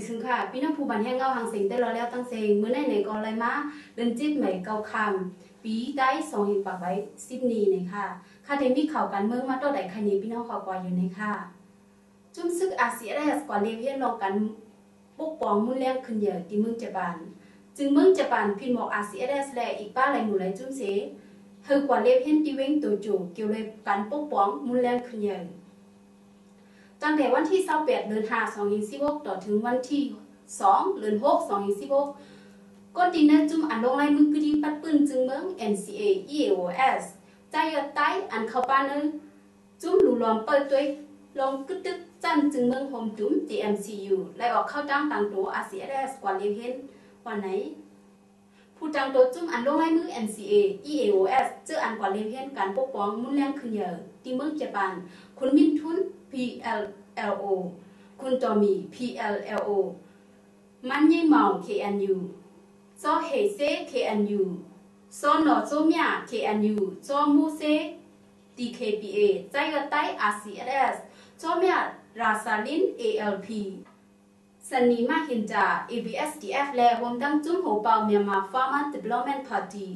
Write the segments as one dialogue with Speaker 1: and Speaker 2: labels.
Speaker 1: ซึ่งค่ะพี่น้องผู้บันแห่งเงาหางเสียงแต่เราแล้วตั้งเสียงเมื่อในก็อะไรมาเดินจิตใหม่เกาคำปีได้2 เห็นปากไว้ซิดนีย์ค่ะค่ะเทมีข่าวการเมืองมาต่อใดคันนี้พี่น้องข่าวกว่าอยู่ในค่ะจุ่มซึกอาเซียนได้กว่าเลเวียนลองกันปกป้องมุ่งแรงขึ้นเยอะที่เมืองญี่ปุ่นจึงเมืองญี่ปุ่นพินบอกอาเซียนได้แลอีกป้าไหลหมู่ไหลจุ่มเสเฮอกว่าเลเวียนที่เว้งตัวจู่เกี่ยวกับการปกป้องมุ่งแรงขึ้นเยอะตั้งแต่วันที่28 เดือน 5 2016ต่อถึงวันที่2 เดือน 6 2016ก็ดีนะจุ่มอันลงลายมือกดีปัดปืนจึงเมือง NCA EAOS ใจยอดใต้อันเข้าป้านึงจุ่มหลูหลอมเปิดตัวลงกึดตึกจันจึงเมืองโฮมจุ่ม TMCU ไล่ออกเข้าตั้งต่างตัวอาเซียนได้กว่าเลเวียนวันไหนผู้ตั้งตัวจุ่มอันลงลายมือ NCA EAOS เจออันกว่าเลเวียนการปกป้องมุ่งแรงขึ้นเยอะที่เมืองญี่ปุ่นคุณมินทุนPLLO คุณจอมี PLLO มันยี่เมา KNU ซอเฮเซ KNU ซอหนอโซเมีย KNU ซอมูเซ DKPA ใจกระไต RCS ซอเมียราซาลิน ALP สันนิมาหินจา ABSDF และรวมทั้งจุ่มหัวเปาเมียนมา Farmer Development Party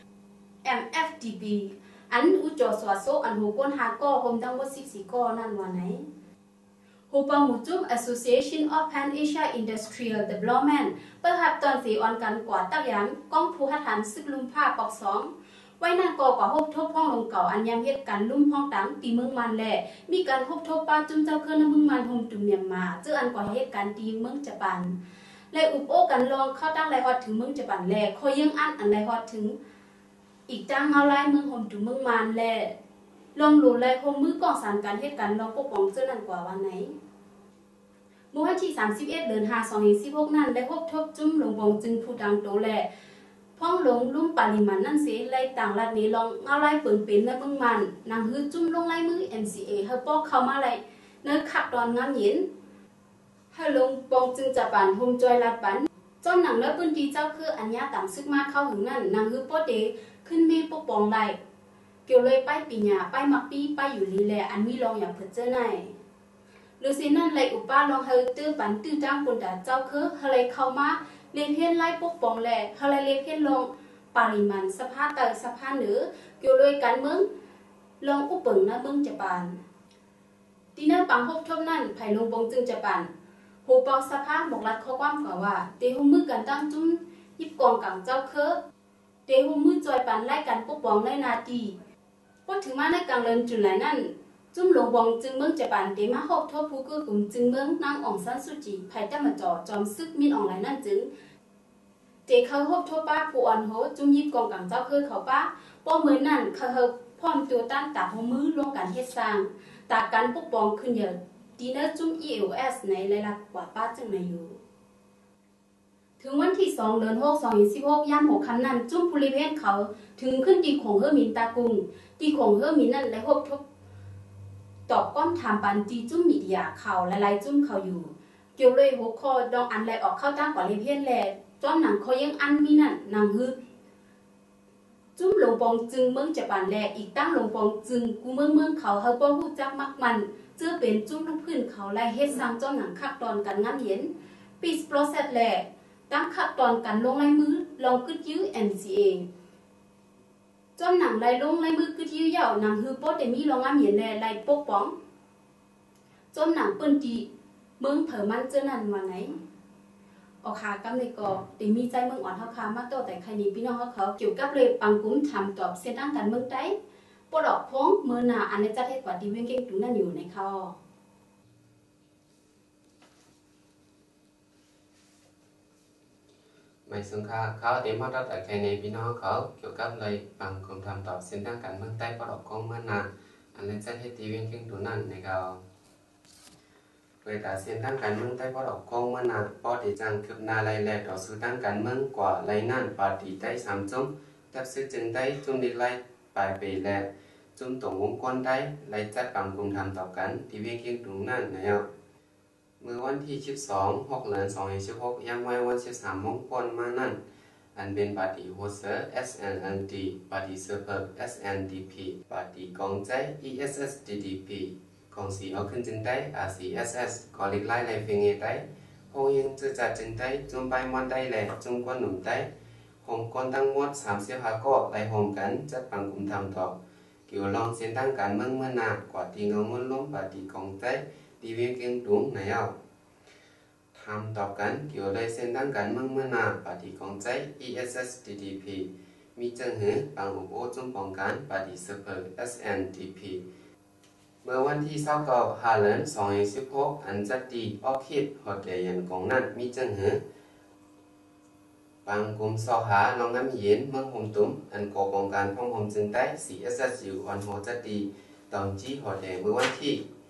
Speaker 1: MFDP อันอุจจสวโซอันหูก้นหาก้อรวมทั้งหมด14ก้อนั่นว่าไหนหูปามูจุ่ม Association of Pan Asia Industrial Development เปิดหับตอนสีออนกันกว่าตักยามก้องผู้หัดหันซึกลุ่มผ้าปอก2ไว้นั่นก่อกว่าฮบทบพ้องลงเก่าอันยามเหตุการลุ่มพ้องตังตีเมืองมันแหละมีการฮบทบป้าจุ่มเจ้าเคลื่อนเมืองมันโฮมตุ่มเมียนมาเจออันกว่าเหตุการตีเมืองญี่ปุ่นและอุปโอกันลองเข้าตั้งไรฮอดถึงเมืองญี่ปุ่นแหละคอยยังอันไรฮอดถึงอีกจังเงาไล่เมืองโฮมตุ่มเมืองมันแหละลองหลุไล่โฮมมือกองสารการเหตุการลองปกป้องเจ้านั่นกว่าวันไหนเมื่อวันที่31 เดือน 5 2016นั้นได้พบทบจุ่มหลงบงจึงผู้ดังโตแลพ้องหลงลุ่มปริมาณนั่นเสียไล่ต่างรัฐนี้ลองเงาไล่เปิ่นเป็นและเมืองมันนางฮือจุ่มลงไล่มือ NCA เฮาปอกเข้ามาไล่เนื้อขับตอนงามเย็นเฮาลงบงจึงจะปานโฮมจอยลัดปันจนหนังและปืนตีเจ้าคืออัญญาต่างซึกมาเข้าถึงนั่นนางฮือปอเดขึ้นเมปกป้องไล่เกี่ยวเลยป้ายปีหญ้าป้ายมักปีป้ายอยู่ลีแลอันมีรองอย่างเพิ่นเจอในหรือสินั่นไล่อุป้าลองเฮอตื้อปันตื้อจ้างคนด่าเจ้าคือเฮาเลยเข้ามาเลียนเพียนไล่ปกป้องแลเฮาเลยเลียนเพียนลงปริมาณสภาพสภาพเหนือเกี่ยวเลยการเมืองลองอุปงนะเมืองญี่ปุ่นที่นั่นปังพบทบนั่นไผ่ลงบงจึงญี่ปุ่นหูปองสภาพบอกรัดข้อความกว่าเตหูมือกันตั้งจุ้มยิบกองกังเจ้าคือเตหูมือจอยปันไล่กันปกป้องในนาทีพอถึงมาในกลางเลินจุดไหลนั่นจุ่มหลงบองจึงเมืองญี่ปุ่นเดมาฮบทบผู้กู้กลุ่มจึงเมืองนางองซันซูจีไผ่จะมาจ่อจอมซึกมินอองไหลนั่นจึงเจเขาฮบทบป้าผู้อ่อนโหจุ่มยิบกองกังเจ้าคือเขาป้าป้อมือนั่นเขาเฮพร้อมตัวต้านตาหัวมือลงกันเฮ็ดสร้างตาการปกป้องขึ้นเยอะดีเนอร์จุ่ม EOS ในรายลักษณ์กว่าป้าจึงในอยู่ถึงวันที่2 เดือน 6 2016ย่าม6 คำนั้นจุ่มผู้ริเวณเขาถึงขึ้นตีของเฮอมินตากุงตีของเฮอมินนั่นและฮบทบตอบก้อนถามปันจีจุ่มมีเดียข่าวหลายๆจุ่มเขาอยู่เกี่ยวเลยหัวข้อดองอันไหลออกเข้าตั้งกว่าเลเพียนแลจ้อนหนังเขายังอันมีนั่นนางฮึจุ่มหลงปองจึงเมืองญี่ปุ่นแลอีกตั้งหลงปองจึงกูเมืองเขาเฮาบ่ฮู้จักมักมันเจื้อเป็นจุ่มลูกพื้นเขาไล่เฮ็ดสร้างจ้อนหนังคักตอนกันงามเย็นปีสโปรเซสแลตั้งคักตอนกันลงลายมือลองกึดยื้อ NCAจนหนังไล่ลงไล่มือกึดยื้อยาวหนังฮือโปเตมีลองงามเย็นแลไล่ปกป้องจนหนังปืนตีเมืองเผอมันเจอนั่นว่าไหนออกหากำในกอติมีใจเมืองอ่อนเฮาคามาโตแต่ใครนี้พี่น้องเขาเกี่ยวกับเลยปังกุ้มทำตอบเส้นทางการเมืองใต้ปดอกพงเมื่อนาอันในจัดให้กว่าดีเว้งเก่งตุนั่นอยู่ในเขา
Speaker 2: ไม่สงค่าเขาเดี๋ยวมาตัดแต่ใครในพี่น้องเขาเกี่ยวกับเลยปังกุ้มทำตอบเส้นทางการเมืองใต้ปดอกพงเมื่อนาอันในจัดให้ดีเว้งเก่งตุนั่นในเขาเวลาเส้นทางการเมืองใต้ปอดอกกงมานาปอดีจังคืบนาไล่แหลกต่อสู้ทางการเมืองกว่าไล่นั่นปาดีใต้3 จุ่มจับซื้อจึงได้จุ่มดีไล่ปลายปีแหลกจุ่มตรงวงกลได้ไล่จัดปังกลุ่มทำต่อกันที่เวียงเคียงตรงนั่นนะครับเมื่อวันที่12 6 เดือน 2016ยังไว้วัน13 มงคลมานั่นอันเป็นปาร์ตี้โฮเซอร์ SNLD ปาร์ตี้เซอร์เพิร์ SNDP ปาร์ตี้กองใจ ESSDDP ของสีเอาขึ้นจึงได้ RCSS ก็เล็กไล่ไล่เฟียงได้โฮ phong yên chưa chặt chừng tay chung bay mon tay lẻ chung quân nụm tay hồng con tăng muốt sám siêu hà cọ lại hồng cắn chất bằng cùng tham tọ kiểu long xin tăng cắn mưng mơ nà quả tì ngông môn lốm và tì còng tay tì viên kiêng đúng này ao tham tọ cắn kiểu đây xin tăng cắn mưng mơ nà và tì còng tay ESSDDP mi chân hứ bằng ủng ô chung bóng cắn và tì super SNDPเมื่อวันที่29ฮาเลน2016อันจัดดีออกคิดหดเดียนของนั้นมีจังหือบางกลุ่มสอหาน้องน้ำเย็นเมืองหมตุ้มอันก่อป้องกันพ้องหมจึงได้ CSSU อันโหจัดดีตอนจี้หดเดียเมื่อวันที่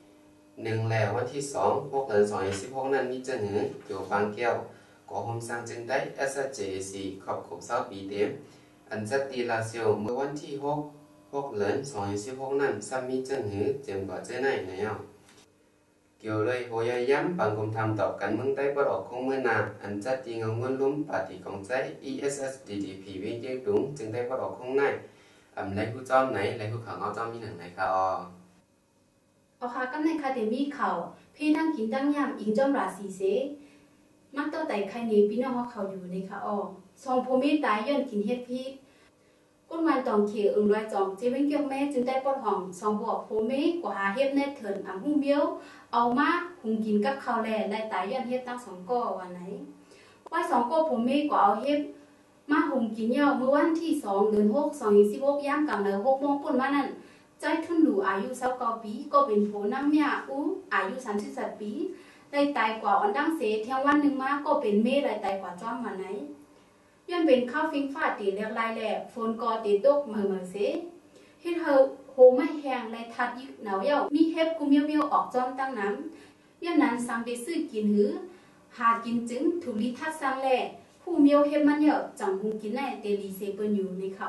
Speaker 2: 1แล้ววันที่2พวกเดือน2016นั้นมีจังหือเกี่ยวบางแก้วก่อหมสร้างจึงได้ SJC ขอบขบเศร้าปีเต็มอันจัดดีลาเซียวเมื่อวันที่6พวกเหลิน2016นั้นซ้ำมีจังหือเจียมกว่าเจ้าไหนแล้วเกี่ยวเลยโหยย้ำบางกลุ่มทำตอบกันเมืองใต้ปลอกคงเมื่อนาอันจัดตีเงาเงินลุ่มปฏิของใจ ESSDDP เวียงเจียงดุงจึงได้ปลอกคงในไรผู้จอมไหนไรผู้ขังเอาจอมมีหนังไหนคะ
Speaker 1: เอาค่ะก็ในคาเดมี่เขาพี่นั่งกินตั้งยามอิงจอมราศีเสมักต่อแต่ใครนี้พี่น้องเขาอยู่ในค่ะทรงภูมิตายย้อนกินเฮ็ดพีก้นวันตองเขียวรอยจอมเจ้าเกี่ยวแม่จึงได้ปลดห้องสองบวกภูมิกว่าหาเฮ็ดแน่เถินหุ่งเบี้ยวเอามาหุงกินกับข้าวแล่ได้ตายย้อนเฮ็ดตั้ง2ก้อวันไหนว่า2ก้อภูมิกว่าเอาเฮ็ดมาหุงกินเมื่อวันที่2เดือน6 2016ยามกลางเดือน6โมงปุ่นมานั้นใจทุนหลูอายุ29ปีก็เป็นผู้นำเมียอายุ37ปีได้ตายกว่าอันดังเสเที่ยงวันนึงมาก็เป็นเมได้ตายกว่าจอมวันไหนย้อนเป็นข้าวฟิงฟ้าตีเรียกลายแหลกฝนกอตีตกเมื่อเสเฮ็ดเฮาโหไม่แห้งในทัดยึกหนาวเย้ามีเฮ็บกูเมียวออกจอมตั้งน้ำย้อนนั้นสั่งไปซื้อกินหือหากินจึงถูกลิทัดสั่งแหลผู้เมียวเฮ็บมันเยอะจังหุงกินในเตลีเซเปิ้นอยู่ในค่ะ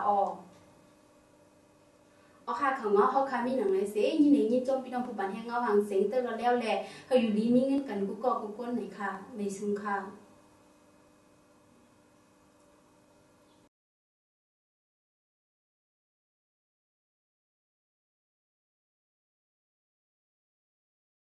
Speaker 1: ค่ะคำว่าเขาค่ะมีหนังไรเสยินดียินจมพี่น้องผู้บันแห่งเงาหางเสียงเตอร์แล้วแหละเขาอยู่ดีมีเงินกันกูก็กูก้นไหนค่ะในซึ่งค่ะ